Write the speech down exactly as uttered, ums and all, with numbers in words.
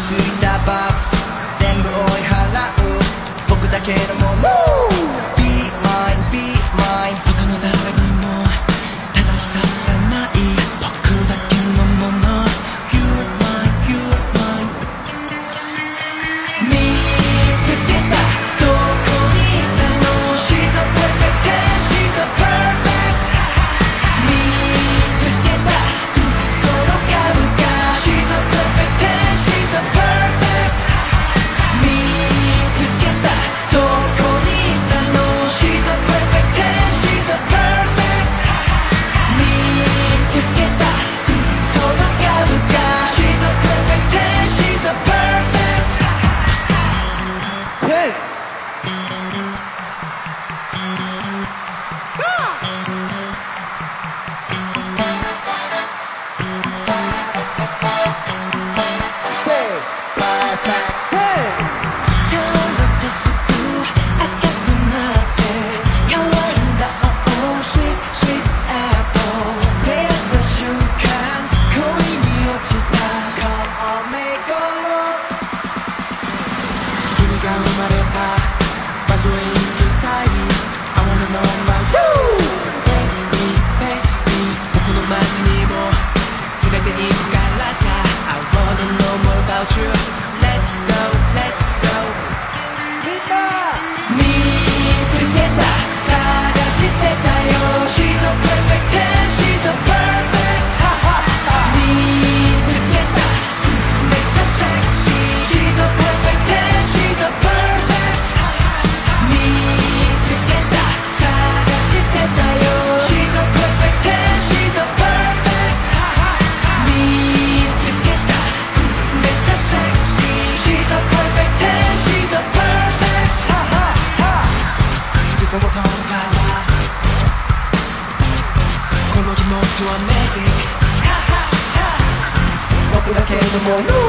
ついたバス全部追い払う僕だけのもの Be mine, be mine 他の誰にも正しささない僕だけのもの You're mine, you're mine 見つけたどこにいたの She's a perfect and she's a perfect 見つけたその株が She's a perfect and she's a perfect 見つけたどこにいたの She's a perfect and she's a perfect 見つけたその株が She's a perfect and she's a perfect Amazing 僕だけのもの